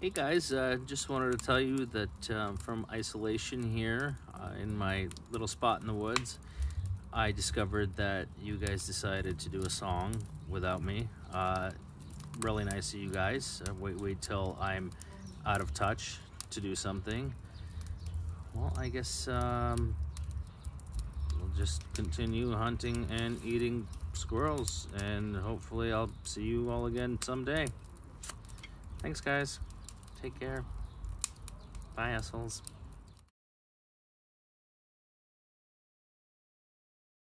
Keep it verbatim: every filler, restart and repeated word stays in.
Hey guys, uh, just wanted to tell you that um, from isolation here uh, in my little spot in the woods, I discovered that you guys decided to do a song without me. Uh, really nice of you guys. Uh, wait, wait till I'm out of touch to do something. Well, I guess um, we'll just continue hunting and eating squirrels, and hopefully I'll see you all again someday. Thanks guys. Take care. Bye, assholes.